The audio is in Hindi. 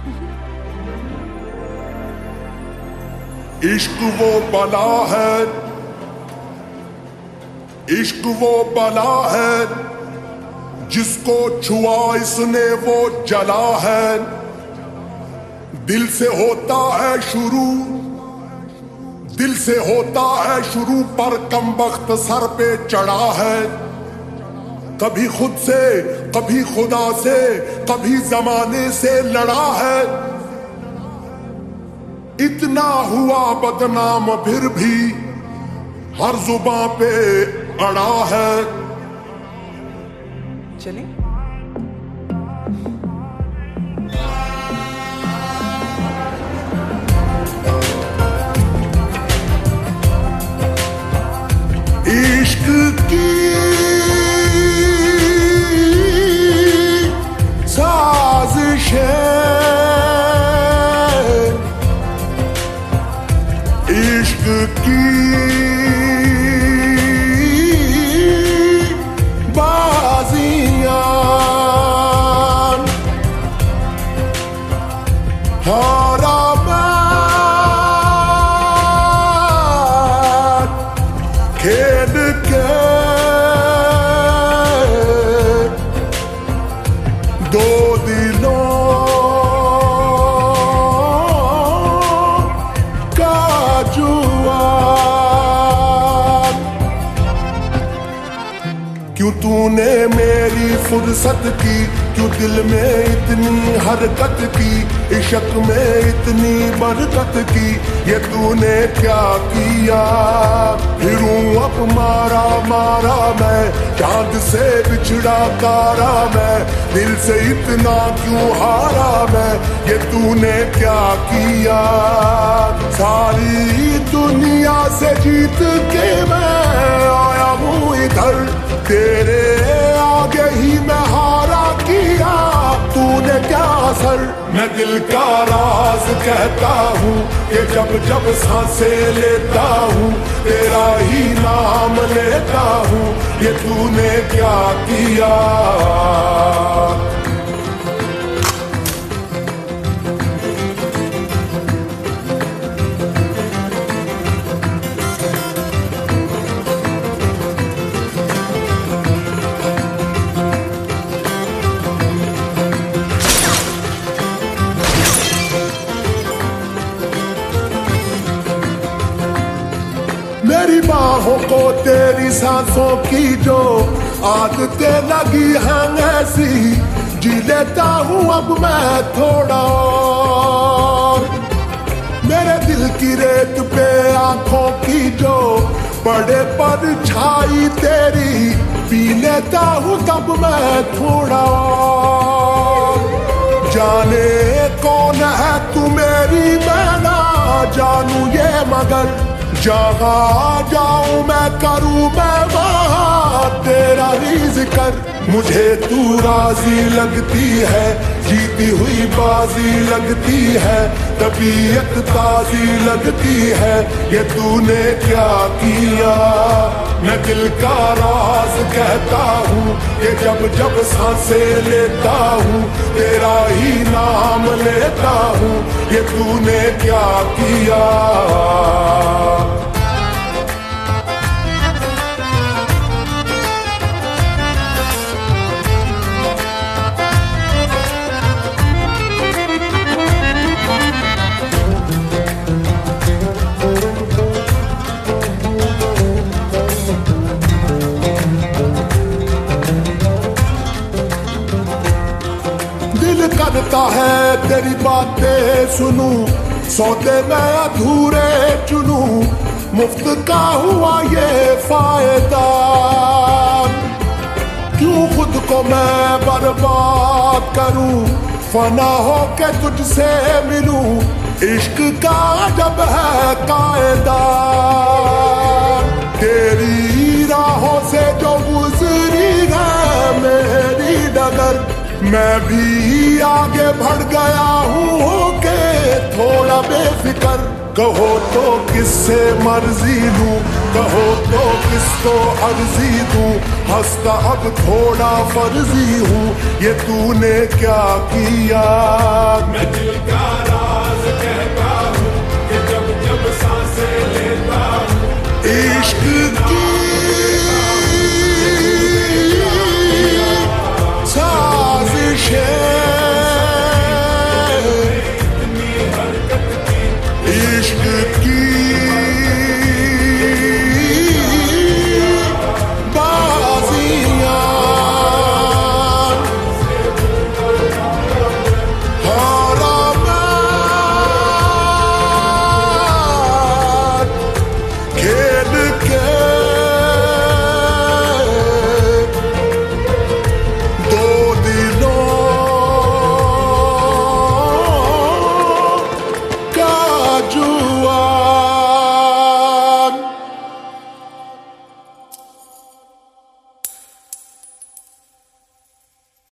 इश्क वो बला है, इश्क वो बला है, जिसको छुआ इसने वो जला है। दिल से होता है शुरू, दिल से होता है शुरू, पर कमबख्त सर पे चढ़ा है। कभी खुद से, कभी खुदा से, कभी जमाने से लड़ा है। इतना हुआ बदनाम फिर भी हर जुबां पे अड़ा है। चलिए इश्क की साजिशें, इश्क की बाजियां, हारा मैं खेल के दो दिलों का जुआ। क्यों तूने मेरी फुर्सत की, क्यों दिल में इतनी हरकत की, इश्क में इतनी बरकत की, ये तूने क्या किया। फिरूं अब मारा मारा मैं, चांद से बिछड़ा तारा मैं, दिल से इतना क्यों हारा मैं, ये तूने क्या किया। सारी दुनिया से जीत के मैं आया हूँ इधर, तेरे आगे ही मैं हारा किया, तूने क्या असर। मैं दिल का राज कहता हूँ कि जब जब सांसें लेता हूँ, तेरा ही नाम लेता हूँ, ये तूने क्या किया। मेरी बाहों को तेरी सांसों की जो आदतें लगी हैं ऐसी, जी लेता हूँ अब मैं थोड़ा और। मेरे दिल की रेत पे आंखों की जो पड़े पर छाई तेरी, पी लेता हूँ तब मैं थोड़ा और। जाने कौन है तू मेरी, मैं ना जानू ये, मगर जहाँ जाऊं मैं करूं मैं वहाँ तेरा ही जिक्र। मुझे तू राजी लगती है, जीती हुई बाजी लगती है, तबीयत ताजी लगती है, ये तूने क्या किया। मैं दिल का राज कहता हूँ कि जब जब सांसें लेता हूँ, तेरा ही नाम लेता हूँ, ये तूने क्या किया। करता है तेरी बातें सुनूं, सौदे मैं अधूरे चुनूं, मुफ्त का हुआ ये फायदा। क्यों खुद को मैं बर्बाद करूं, फना हो के तुझसे मिलूं, इश्क का जब है कायदा। तेरी राहों से जो गुजरी है मेरी डगर, मैं भी आगे बढ़ गया हूँ के थोड़ा बेफिक्र। कहो तो किससे मर्जी लूं, कहो तो किसको अर्जी दूं, हंसता अब थोड़ा फर्जी हूँ, ये तूने क्या किया।